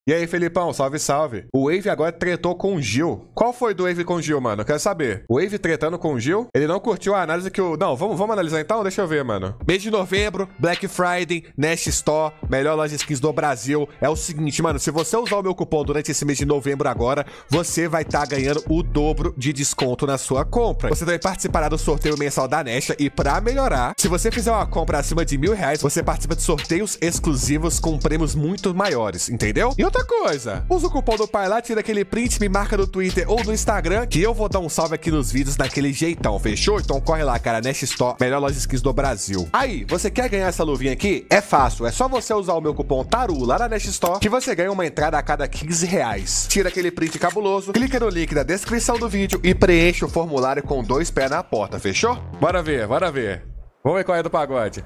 E aí, Felipão, salve, salve. O Wave agora tretou com o Gil. Qual foi do Wave com o Gil, mano? Quero saber. O Wave tretando com o Gil, ele não curtiu a análise que o... Não, vamos analisar então? Deixa eu ver, mano. Mês de novembro, Black Friday, Nest Store, melhor loja de skins do Brasil. É o seguinte, mano, se você usar o meu cupom durante esse mês de novembro agora, você vai estar ganhando o dobro de desconto na sua compra. Você também participará do sorteio mensal da Nest e pra melhorar, se você fizer uma compra acima de R$1.000, você participa de sorteios exclusivos com prêmios muito maiores, entendeu? E outra coisa, usa o cupom do pai lá, tira aquele print, me marca no Twitter ou no Instagram, que eu vou dar um salve aqui nos vídeos daquele jeitão, fechou? Então corre lá, cara, Nest Store, melhor loja de skins do Brasil. Aí, você quer ganhar essa luvinha aqui? É fácil, é só você usar o meu cupom TARU lá na Nest Store, que você ganha uma entrada a cada R$15. Tira aquele print cabuloso, clica no link da descrição do vídeo e preenche o formulário com 2 pés na porta, fechou? Bora ver, bora ver. Vamos ver qual é do pagode.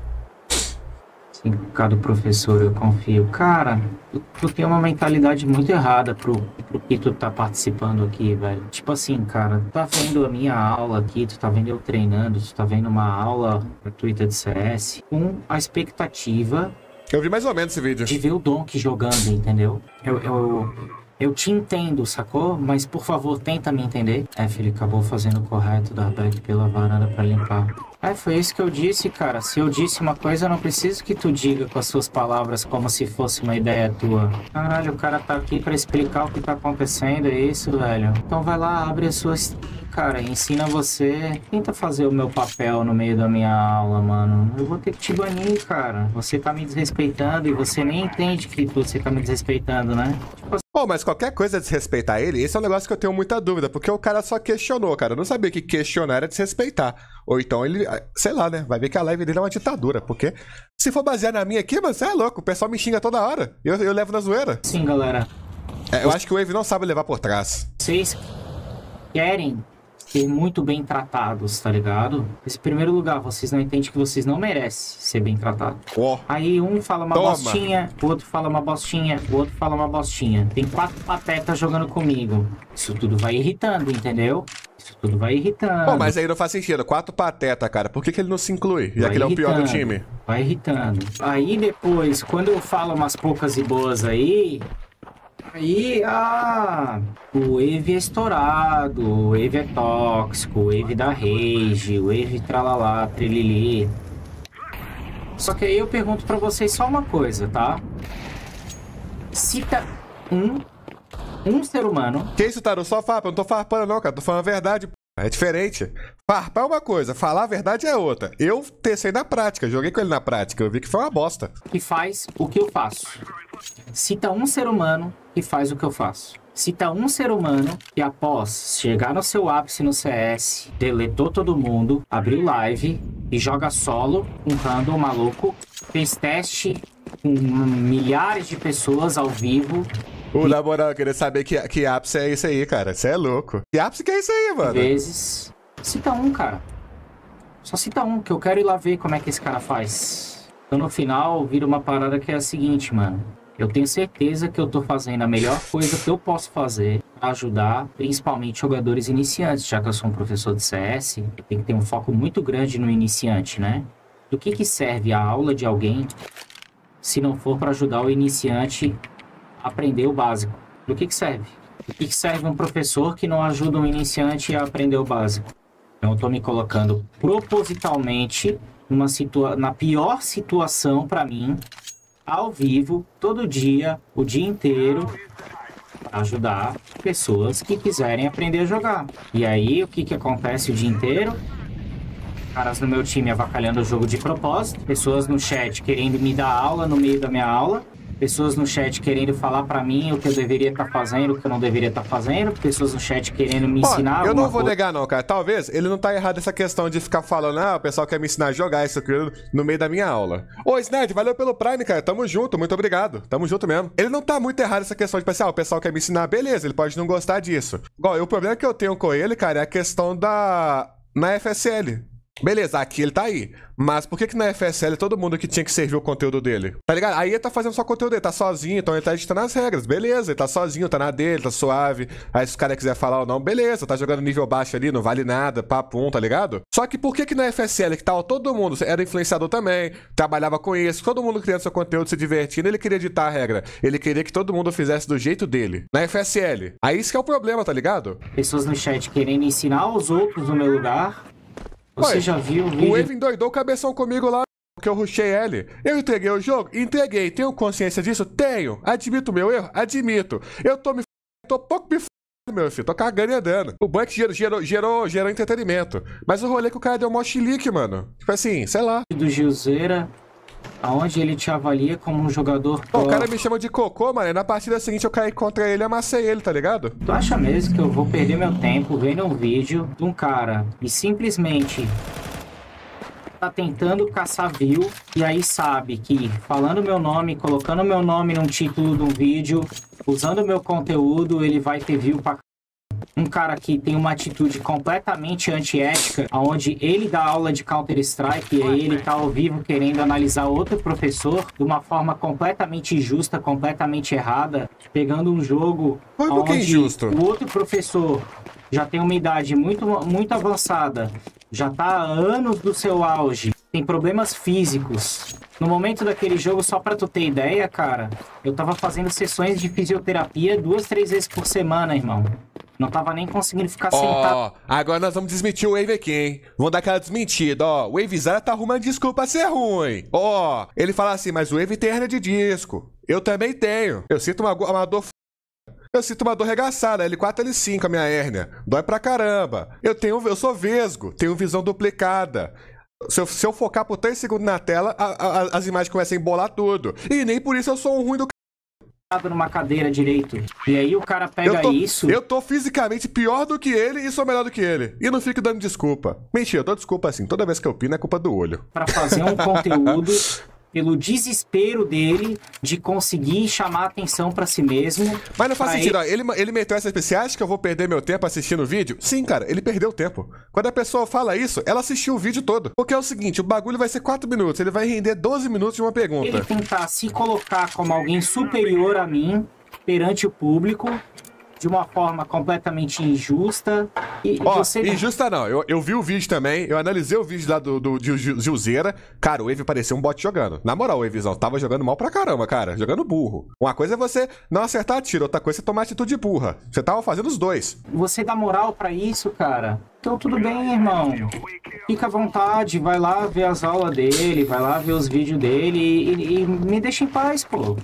Cada professor, eu confio. Cara, tu tem uma mentalidade muito errada pro que tu tá participando aqui, velho. Tipo assim, cara, tu tá vendo a minha aula aqui, tu tá vendo eu treinando, tu tá vendo uma aula gratuita de CS, com a expectativa... Eu vi mais ou menos esse vídeo. De ver o Donk jogando, entendeu? Eu te entendo, sacou? Mas, por favor, tenta me entender. Ele acabou fazendo o correto, dar back pela varanda pra limpar. Foi isso que eu disse, cara. Se eu disse uma coisa, eu não preciso que tu diga com as suas palavras como se fosse uma ideia tua. Caralho, o cara tá aqui pra explicar o que tá acontecendo, é isso, velho? Então vai lá, abre as suas... Cara, ensina você. Tenta fazer o meu papel no meio da minha aula, mano. Eu vou ter que te banir, cara. Você tá me desrespeitando e você nem entende que você tá me desrespeitando, né? Tipo assim... Mas qualquer coisa desrespeitar ele, esse é um negócio que eu tenho muita dúvida, porque o cara só questionou, cara. Eu não sabia que questionar era desrespeitar. Ou então ele, sei lá, né? Vai ver que a live dele é uma ditadura, porque se for basear na minha aqui, mano, você é louco. O pessoal me xinga toda hora. Eu levo na zoeira. Sim, galera. Eu acho que o Wave não sabe levar por trás. Vocês querem ser muito bem tratados, tá ligado? Em primeiro lugar, vocês não entendem que vocês não merecem ser bem tratados. Aí um fala uma bostinha, o outro fala uma bostinha, o outro fala uma bostinha. Tem 4 patetas jogando comigo. Isso tudo vai irritando, entendeu? Isso tudo vai irritando. Mas aí não faz sentido. 4 patetas, cara. Por que ele não se inclui? Já que ele é o pior do time. Vai irritando. Aí depois, quando eu falo umas poucas e boas aí... o Wave é estourado, o Wave é tóxico, o Wave dá rage, o Wave tralalá, trilili. Só que aí eu pergunto pra vocês só uma coisa, tá? Cita um ser humano... Que isso, Taru? Só farpa, eu não tô farpando não, cara. Tô falando a verdade, é diferente. Farpar é uma coisa, falar a verdade é outra. Eu testei na prática, joguei com ele na prática, eu vi que foi uma bosta. Que faz o que eu faço. Cita um ser humano que faz o que eu faço. Cita um ser humano que após chegar no seu ápice no CS, deletou todo mundo, abriu live e joga solo, um random maluco, fez teste com milhares de pessoas ao vivo. Na moral, eu queria saber que ápice é isso aí, cara. Você é louco. Que ápice que é isso aí, mano? Vezes. Cita um, cara. Só cita um, que eu quero ir lá ver como é que esse cara faz. Então no final vira uma parada que é a seguinte, mano. Eu tenho certeza que eu tô fazendo a melhor coisa que eu posso fazer pra ajudar, principalmente jogadores iniciantes, já que eu sou um professor de CS, eu tenho que ter um foco muito grande no iniciante, né? Do que serve a aula de alguém se não for para ajudar o iniciante a aprender o básico? Do que serve? Do que serve um professor que não ajuda um iniciante a aprender o básico? Então eu tô me colocando propositalmente na pior situação para mim, ao vivo, todo dia, o dia inteiro, para ajudar pessoas que quiserem aprender a jogar. E aí, o que acontece o dia inteiro? Caras no meu time avacalhando o jogo de propósito, pessoas no chat querendo me dar aula no meio da minha aula, pessoas no chat querendo falar pra mim o que eu deveria estar fazendo, o que eu não deveria estar fazendo, pessoas no chat querendo me ensinar. Eu não vou negar não, cara. Talvez ele não tá errado essa questão de ficar falando, o pessoal quer me ensinar a jogar isso aqui no meio da minha aula. Ô, Sned, valeu pelo Prime, cara. Tamo junto, muito obrigado. Tamo junto mesmo. Ele não tá muito errado essa questão de pensar, o pessoal quer me ensinar, beleza, ele pode não gostar disso. Igual, o problema que eu tenho com ele, cara, é a questão na FSL. Beleza, aqui ele tá aí. Mas por que que na FSL todo mundo que tinha que servir o conteúdo dele? Tá ligado? Aí ele tá fazendo só o conteúdo dele, tá sozinho, então ele tá editando as regras. Beleza, ele tá sozinho, tá na dele, tá suave. Aí se o cara quiser falar ou não, beleza, tá jogando nível baixo ali, não vale nada, papum, tá ligado? Só que por que que na FSL, que tava todo mundo, era influenciador também, trabalhava com isso, todo mundo criando seu conteúdo, se divertindo, ele queria editar a regra. Ele queria que todo mundo fizesse do jeito dele. Na FSL. Aí isso que é o problema, tá ligado? Pessoas no chat querendo ensinar os outros no meu lugar. Você já viu o vídeo? O Wave endoidou o cabeção comigo lá, porque eu rushei ele. Eu entreguei o jogo? Entreguei. Tenho consciência disso? Tenho. Admito o meu erro? Admito. Eu tô pouco me meu filho. Tô cagando e andando. O Bank gerou entretenimento. Mas o rolê que o cara deu mó chilique, mano. Tipo assim, sei lá. Do Gilzeira, aonde ele te avalia como um jogador... Pô, o cara me chama de cocô, mano. E na partida seguinte eu caí contra ele e amassei ele, tá ligado? Tu acha mesmo que eu vou perder meu tempo vendo um vídeo de um cara e simplesmente tá tentando caçar view e aí sabe que falando meu nome, colocando meu nome num título de um vídeo, usando meu conteúdo, ele vai ter view pra... Um cara que tem uma atitude completamente antiética, onde ele dá aula de Counter-Strike e aí ele tá ao vivo querendo analisar outro professor de uma forma completamente injusta, completamente errada, pegando um jogo onde o outro professor já tem uma idade muito avançada, já tá há anos do seu auge, tem problemas físicos. No momento daquele jogo, só pra tu ter ideia, cara, eu tava fazendo sessões de fisioterapia 2, 3 vezes por semana, irmão. Não tava nem conseguindo ficar sentado. Agora nós vamos desmentir o Wave aqui, hein? Vamos dar aquela desmentida, ó. O Wavezara tá arrumando desculpa pra ser ruim. Ó, ele fala assim, mas o Wave tem hernia de disco. Eu também tenho. Eu sinto uma dor... Eu sinto uma dor regaçada, L4, L5 a minha hérnia. Dói pra caramba. Eu sou vesgo, tenho visão duplicada. Se eu focar por 3 segundos na tela, as imagens começam a embolar tudo. E nem por isso eu sou um ruim do numa cadeira direito. E aí o cara pega isso... Eu tô fisicamente pior do que ele e sou melhor do que ele. E não fico dando desculpa. Mentira, eu dou desculpa assim. Toda vez que eu pino é culpa do olho. Pra fazer um conteúdo... pelo desespero dele de conseguir chamar atenção pra si mesmo. Mas não faz sentido, ó. Ele meteu essa especial, acha que eu vou perder meu tempo assistindo o vídeo? Sim, cara, ele perdeu tempo. Quando a pessoa fala isso, ela assistiu o vídeo todo. Porque é o seguinte, o bagulho vai ser 4 minutos, ele vai render 12 minutos de uma pergunta. Ele tentar se colocar como alguém superior a mim, perante o público, de uma forma completamente injusta. Injusta não. Eu vi o vídeo também, eu analisei o vídeo lá do Gilzeira. Cara, o Wave parecia um bot jogando. Na moral, o Wavezão tava jogando mal pra caramba, cara. Jogando burro. Uma coisa é você não acertar tiro, outra coisa é tomar atitude burra. Você tava fazendo os dois. Você dá moral pra isso, cara? Então tudo bem, irmão. Fica à vontade, vai lá ver as aulas dele, vai lá ver os vídeos dele e me deixa em paz, pô.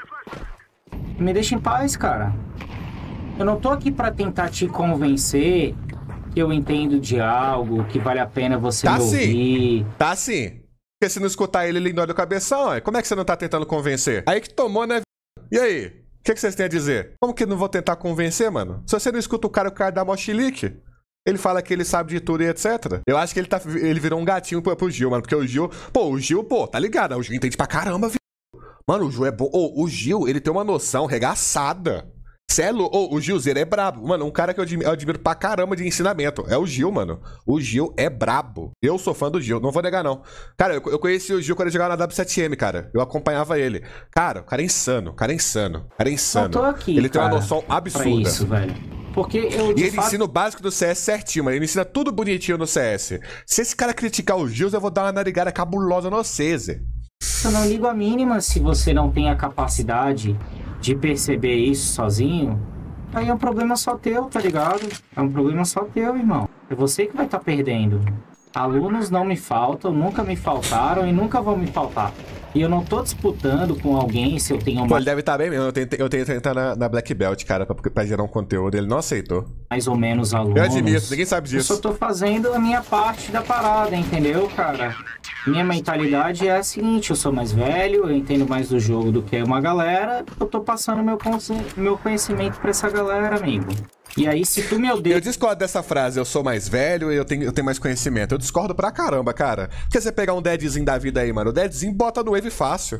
Me deixa em paz, cara. Eu não tô aqui pra tentar te convencer que eu entendo de algo, que vale a pena você me ouvir. Tá sim. Porque se não escutar ele ignora o cabeção, como é que você não tá tentando convencer? Aí que tomou, né? E aí? O que vocês têm a dizer? Como que eu não vou tentar convencer, mano? Se você não escuta o cara dá mó chilique. Ele fala que ele sabe de tudo e etc. Eu acho que ele virou um gatinho pro Gil, mano. Porque o Gil... Pô, tá ligado? O Gil entende pra caramba, viu? Mano, o Gil é bom. O Gil, ele tem uma noção regaçada. O Gilzeira é brabo. Mano, um cara que eu admiro pra caramba de ensinamento. É o Gil, mano. O Gil é brabo. Eu sou fã do Gil, não vou negar, não. Cara, eu conheci o Gil quando ele jogava na W7M, cara. Eu acompanhava ele. Cara, o cara é insano. Eu tô aqui, ele tem uma noção absurda. Pra isso, velho. Porque ele ensina o básico do CS certinho, mano. Ele ensina tudo bonitinho no CS. Se esse cara criticar o Gil, eu vou dar uma narigada cabulosa no Cese. Eu não ligo a mínima se você não tem a capacidade de perceber isso sozinho. Aí é um problema só teu, tá ligado? É um problema só teu, irmão. É você que vai estar perdendo. Alunos não me faltam, nunca me faltaram e nunca vão me faltar. E eu não tô disputando com alguém se eu tenho uma... Pô, ele deve estar bem mesmo. Eu tentei entrar na Black Belt, cara, pra gerar um conteúdo. Ele não aceitou. Mais ou menos alunos. Eu admito, ninguém sabe disso. Eu só tô fazendo a minha parte da parada, entendeu, cara? Minha mentalidade é a seguinte, eu sou mais velho, eu entendo mais do jogo do que uma galera. Eu tô passando meu conhecimento pra essa galera, amigo. E aí, se tu me odeia... Eu discordo dessa frase, eu sou mais velho e eu tenho mais conhecimento. Eu discordo pra caramba, cara. Porque você pegar um Deadzinho da vida aí, mano, o Deadzinho bota no Wave fácil.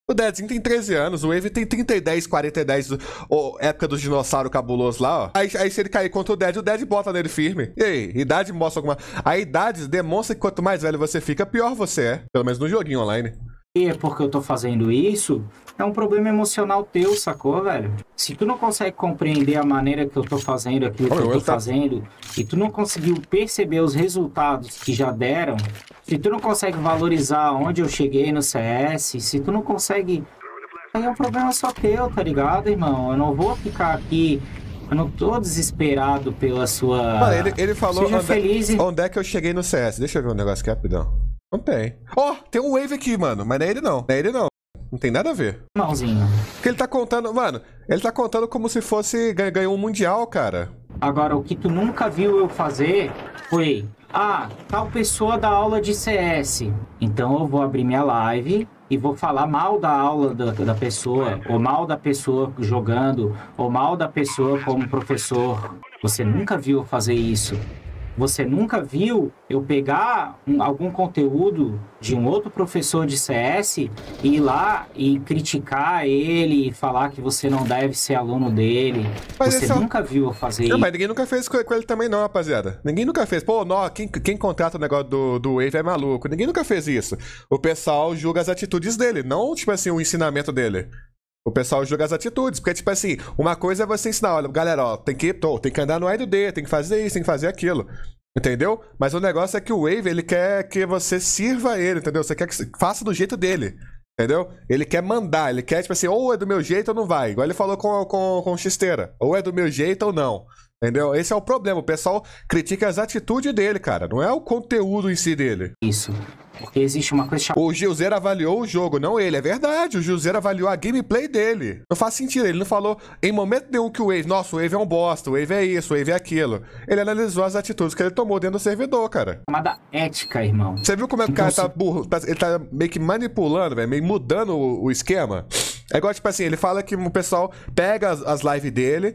O Deadzinho tem 13 anos, o Wave tem 30 e 10, 40 e 10, época dos dinossauros cabulosos lá, ó. Aí se ele cair contra o Dead bota nele firme. E aí, idade mostra alguma... A idade demonstra que quanto mais velho você fica, pior você é. Pelo menos no joguinho online. E é porque eu tô fazendo isso, é um problema emocional teu, sacou, velho? Se tu não consegue compreender a maneira que eu tô fazendo aquilo que eu tô fazendo, e tu não conseguiu perceber os resultados que já deram, se tu não consegue valorizar onde eu cheguei no CS, se tu não consegue... Aí é um problema só teu, tá ligado, irmão? Eu não vou ficar aqui... Eu não tô desesperado pela sua... Mano, ele falou... Seja feliz e... Onde é que eu cheguei no CS? Deixa eu ver um negócio aqui rapidão. Não tem. Ó, tem um Wave aqui, mano. Mas não é ele não. Não é ele não. Não tem nada a ver. Mãozinho. Porque ele tá contando... Mano, ele tá contando como se fosse... Ganhou um mundial, cara. Agora, o que tu nunca viu eu fazer foi... Ah, tal pessoa dá aula de CS. Então eu vou abrir minha live e vou falar mal da aula da pessoa, ou mal da pessoa jogando, ou mal da pessoa como professor. Você nunca viu eu fazer isso. Você nunca viu eu pegar algum conteúdo de um outro professor de CS e ir lá e criticar ele e falar que você não deve ser aluno dele. Mas você nunca viu eu fazer isso. Mas ninguém nunca fez com ele também não, rapaziada. Ninguém nunca fez. Pô, não, quem contrata o negócio do Wave é maluco. Ninguém nunca fez isso. O pessoal julga as atitudes dele, não, tipo assim, o ensinamento dele. O pessoal julga as atitudes, porque, tipo assim, uma coisa é você ensinar, olha, galera, ó, tem que andar no A e do D, tem que fazer isso, tem que fazer aquilo, entendeu? Mas o negócio é que o Wave, ele quer que você sirva ele, entendeu? Você quer que faça do jeito dele, entendeu? Ele quer mandar, ele quer, tipo assim, ou é do meu jeito ou não vai, igual ele falou com o Xisteira, ou é do meu jeito ou não, entendeu? Esse é o problema, o pessoal critica as atitudes dele, cara, não é o conteúdo em si dele. Isso. Porque existe uma coisa chamada... O Gilzeiro avaliou o jogo, não ele. É verdade, o Gilzeiro avaliou a gameplay dele. Não faz sentido, ele não falou em momento nenhum que o Wave... Nossa, o Wave é um bosta, o Wave é isso, o Wave é aquilo. Ele analisou as atitudes que ele tomou dentro do servidor, cara. Chamada ética, irmão. Você viu como é que então, o cara tá burro? Ele tá meio que manipulando, velho, meio mudando o esquema. É igual, tipo assim, ele fala que o pessoal pega as lives dele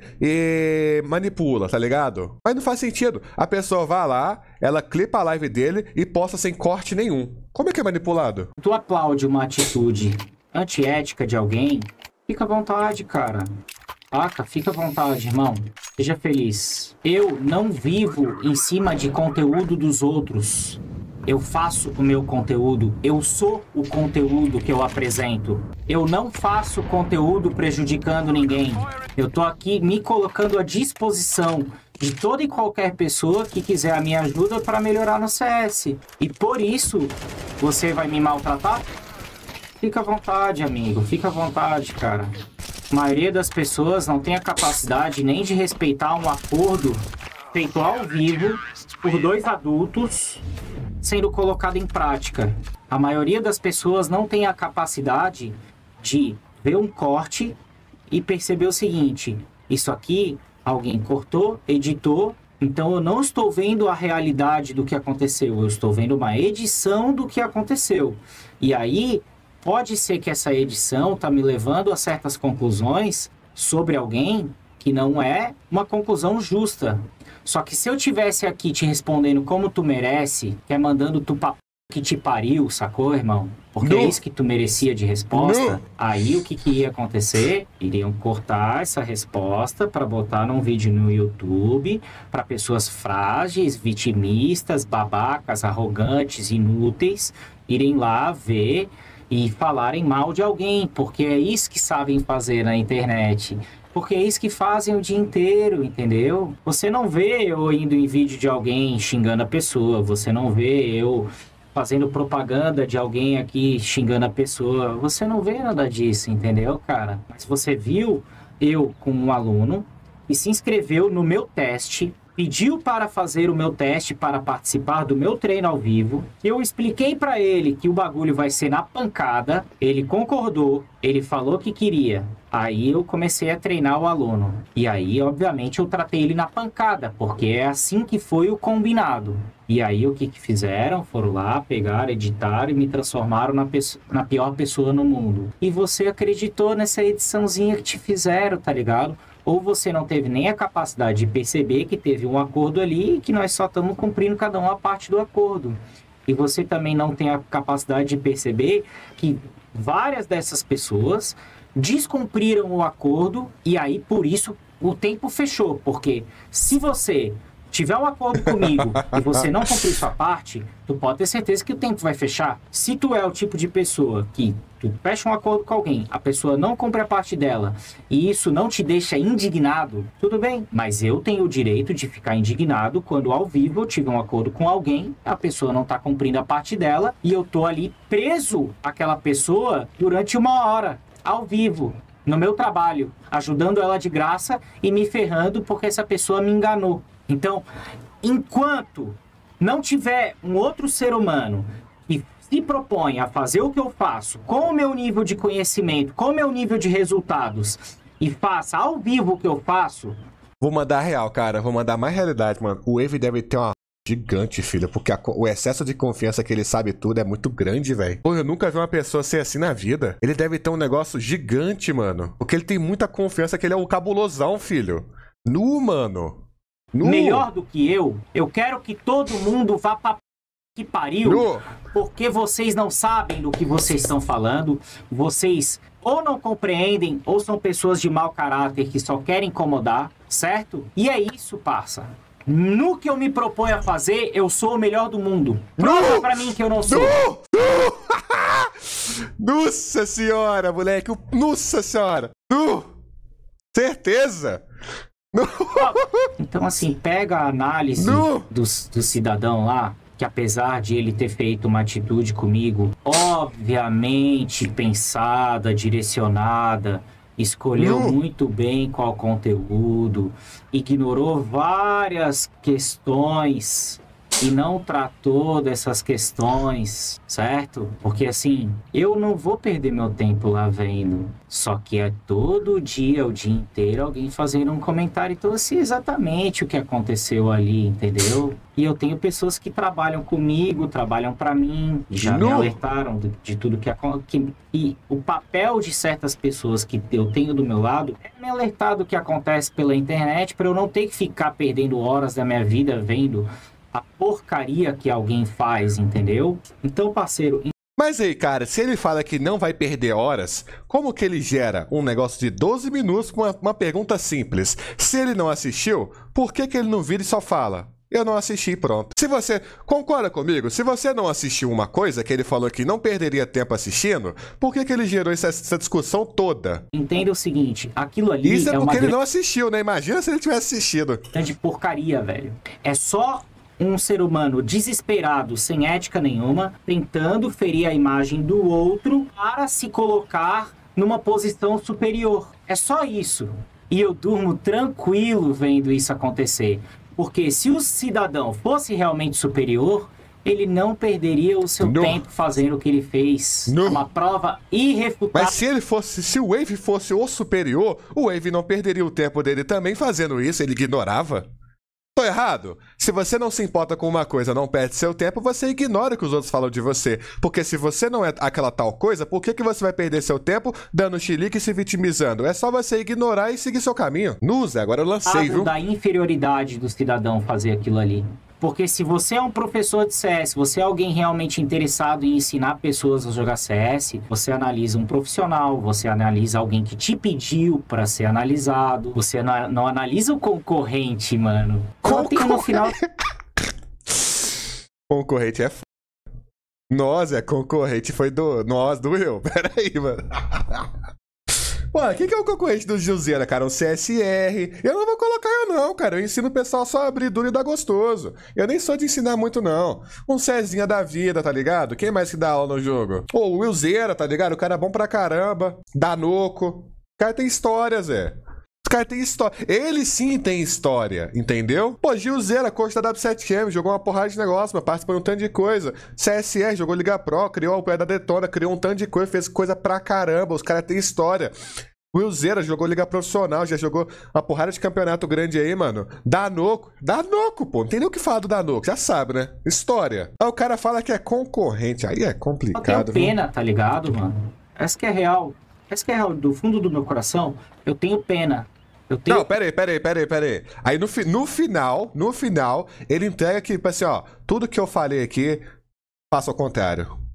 e manipula, tá ligado? Mas não faz sentido. A pessoa vai lá, ela clipa a live dele e posta sem corte nenhum. Como é que é manipulado? Tu aplaude uma atitude antiética de alguém, fica à vontade, cara. Saca? Fica à vontade, irmão. Seja feliz. Eu não vivo em cima de conteúdo dos outros. Eu faço o meu conteúdo, eu sou o conteúdo que eu apresento. Eu não faço conteúdo prejudicando ninguém. Eu tô aqui me colocando à disposição de toda e qualquer pessoa que quiser a minha ajuda para melhorar no CS. E por isso, você vai me maltratar? Fica à vontade, amigo. Fica à vontade, cara. A maioria das pessoas não tem a capacidade nem de respeitar um acordo feito ao vivo por dois adultos sendo colocado em prática. A maioria das pessoas não tem a capacidade de ver um corte e perceber o seguinte: isso aqui alguém cortou, editou, então eu não estou vendo a realidade do que aconteceu, eu estou vendo uma edição do que aconteceu. E aí, pode ser que essa edição está me levando a certas conclusões sobre alguém que não é uma conclusão justa. Só que se eu tivesse aqui te respondendo como tu merece, que é mandando tu pra que te pariu, sacou, irmão? Porque é isso que tu merecia de resposta. Aí o que ia acontecer? Iriam cortar essa resposta para botar num vídeo no YouTube para pessoas frágeis, vitimistas, babacas, arrogantes, inúteis, irem lá ver e falarem mal de alguém, porque é isso que sabem fazer na internet. Porque é isso que fazem o dia inteiro, entendeu? Você não vê eu indo em vídeo de alguém xingando a pessoa, você não vê eu fazendo propaganda de alguém aqui xingando a pessoa, você não vê nada disso, entendeu, cara? Mas você viu eu com um aluno e se inscreveu no meu teste, pediu para fazer o meu teste para participar do meu treino ao vivo. Eu expliquei para ele que o bagulho vai ser na pancada, ele concordou, ele falou que queria. Aí eu comecei a treinar o aluno. E aí, obviamente, eu tratei ele na pancada, porque é assim que foi o combinado. E aí, o que fizeram? Foram lá, pegaram, editaram e me transformaram na pior pessoa no mundo. E você acreditou nessa ediçãozinha que te fizeram, tá ligado? Ou você não teve nem a capacidade de perceber que teve um acordo ali e que nós só estamos cumprindo cada um a parte do acordo. E você também não tem a capacidade de perceber que várias dessas pessoas descumpriram o acordo e aí, por isso, o tempo fechou. Porque se você tiver um acordo comigo e você não cumprir sua parte, tu pode ter certeza que o tempo vai fechar. Se tu é o tipo de pessoa que tu fecha um acordo com alguém, a pessoa não cumpre a parte dela e isso não te deixa indignado, tudo bem. Mas eu tenho o direito de ficar indignado quando ao vivo eu tive um acordo com alguém, a pessoa não tá cumprindo a parte dela e eu tô ali preso àquela pessoa durante 1 hora, ao vivo, no meu trabalho, ajudando ela de graça e me ferrando porque essa pessoa me enganou. Então, enquanto não tiver um outro ser humano que se propõe a fazer o que eu faço, com o meu nível de conhecimento, com o meu nível de resultados, e faça ao vivo o que eu faço... Vou mandar real, cara. Vou mandar mais realidade, mano. O Wave deve ter uma gigante, filho, porque o excesso de confiança que ele sabe tudo é muito grande, velho. Pô, eu nunca vi uma pessoa ser assim na vida. Ele deve ter um negócio gigante, mano. Porque ele tem muita confiança que ele é o cabulosão, filho. Mano. Melhor do que eu quero que todo mundo vá pra que pariu, porque vocês não sabem do que vocês estão falando, vocês ou não compreendem, ou são pessoas de mau caráter que só querem incomodar, certo? E é isso, parça. No que eu me proponho a fazer, eu sou o melhor do mundo. Prova pra mim que eu não sou. Nossa senhora, moleque. Nossa senhora. Certeza. Então, assim, pega a análise do cidadão lá, que apesar de ele ter feito uma atitude comigo, obviamente pensada, direcionada, escolheu muito bem qual conteúdo, ignorou várias questões e não tratou dessas questões, certo? Porque assim, eu não vou perder meu tempo lá vendo. Só que é todo dia, o dia inteiro, alguém fazendo um comentário. Então, assim, exatamente o que aconteceu ali, entendeu? E eu tenho pessoas que trabalham comigo, trabalham pra mim, já me alertaram de tudo que acontece. E o papel de certas pessoas que eu tenho do meu lado é me alertar do que acontece pela internet pra eu não ter que ficar perdendo horas da minha vida vendo a porcaria que alguém faz, entendeu? Então, parceiro... Mas aí, cara, se ele fala que não vai perder horas, como que ele gera um negócio de 12 minutos com uma pergunta simples? Se ele não assistiu, por que ele não vira e só fala? Eu não assisti e pronto. Se você concorda comigo, se você não assistiu uma coisa que ele falou que não perderia tempo assistindo, por que ele gerou essa discussão toda? Entenda o seguinte, aquilo ali... Isso é porque ele não assistiu, né? Imagina se ele tivesse assistido. De porcaria, velho. É só... um ser humano desesperado, sem ética nenhuma, tentando ferir a imagem do outro para se colocar numa posição superior. É só isso. E eu durmo tranquilo vendo isso acontecer. Porque se o cidadão fosse realmente superior, ele não perderia o seu tempo fazendo o que ele fez. Uma prova irrefutável. Mas se o Wave fosse o superior, o Wave não perderia o tempo dele também fazendo isso, ele ignorava. Tô errado? Se você não se importa com uma coisa, não perde seu tempo, você ignora o que os outros falam de você. Porque se você não é aquela tal coisa, por que você vai perder seu tempo dando chilique e se vitimizando? É só você ignorar e seguir seu caminho. Zé, agora eu lancei, viu? Da inferioridade do cidadão fazer aquilo ali. Porque se você é um professor de CS, você é alguém realmente interessado em ensinar pessoas a jogar CS, você analisa um profissional, você analisa alguém que te pediu pra ser analisado, você não analisa o concorrente, mano. No final... Concorrente é f... Nossa, concorrente foi do... Nossa, doeu. Pera aí, mano. Pô, quem que é o concorrente do Gilzeira, cara? Um CSR. Eu não vou colocar eu não, cara. Eu ensino o pessoal só a abrir duro e dar gostoso. Eu nem sou de ensinar muito, não. Um Cezinha da vida, tá ligado? Quem mais que dá aula no jogo? Ô, o Willzeira, tá ligado? O cara é bom pra caramba. Danoco. O cara tem história, Zé. Os caras têm história. Ele sim tem história, entendeu? Pô, Gilzeira, coach da W7M, jogou uma porrada de negócio, mas participou de um tanto de coisa. CSR, jogou Liga Pro, criou o pé da Detona, criou um tanto de coisa, fez coisa pra caramba. Os caras têm história. Willzeira jogou Liga Profissional, já jogou uma porrada de campeonato grande aí, mano. Danoco, pô. Não tem nem o que falar do Danoco, já sabe, né? História. Aí o cara fala que é concorrente, aí é complicado. Eu tenho pena, tá ligado, mano? Essa que é real. Essa que é real. Do fundo do meu coração, eu tenho pena. Não, pera aí. Aí no final, ele entrega que, tipo assim, ó, tudo que eu falei aqui, faça ao contrário.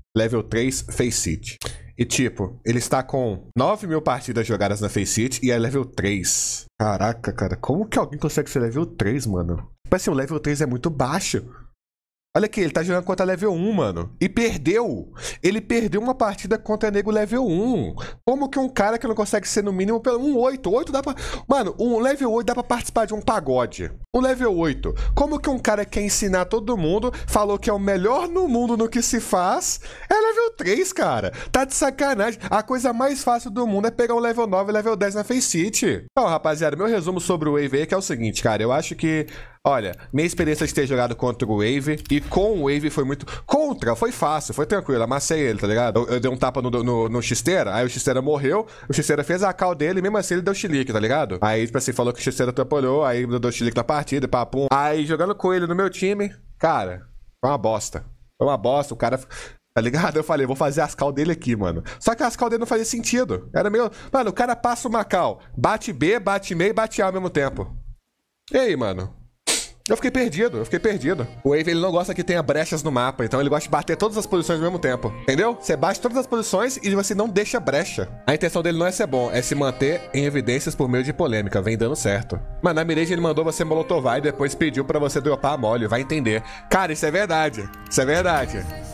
level 3 Faceit. E tipo, ele está com 9.000 partidas jogadas na Faceit e é level 3. Caraca, cara, como que alguém consegue ser level 3, mano? Tipo assim, o level 3 é muito baixo. Olha aqui, ele tá jogando contra level 1, mano. E perdeu. Ele perdeu uma partida contra nego level 1. Como que um cara que não consegue ser no mínimo pelo 8? 8 dá pra... Mano, um level 8 dá pra participar de um pagode. Um level 8. Como que um cara que quer ensinar todo mundo, falou que é o melhor no mundo no que se faz, é level 3, cara. Tá de sacanagem. A coisa mais fácil do mundo é pegar um level 9 e level 10 na Faceit. Então, rapaziada, meu resumo sobre o Wave aí que é o seguinte, cara. Eu acho que... Olha, minha experiência de ter jogado contra o Wave e com o Wave foi muito... Contra, foi fácil, foi tranquilo, amassei ele, tá ligado? Eu dei um tapa no Xisteira, aí o Xisteira morreu, o Xisteira fez a call dele e mesmo assim ele deu chilique, tá ligado? Aí, tipo assim, falou que o Xisteira atrapalhou, aí deu chilique na partida, papum. Aí, jogando com ele no meu time, cara, foi uma bosta. Foi uma bosta, o cara... Tá ligado? Eu falei, vou fazer as call dele aqui, mano. Só que as call dele não fazia sentido. Era meio... Mano, o cara passa uma call, bate B, bate meio e bate A ao mesmo tempo. E aí, mano? Eu fiquei perdido. O Wave, ele não gosta que tenha brechas no mapa, então ele gosta de bater todas as posições ao mesmo tempo. Entendeu? Você bate todas as posições e você não deixa brecha. A intenção dele não é ser bom, é se manter em evidências por meio de polêmica. Vem dando certo. Mas na mirage ele mandou você molotovar e depois pediu pra você dropar a mole. Vai entender. Cara, isso é verdade. Isso é verdade.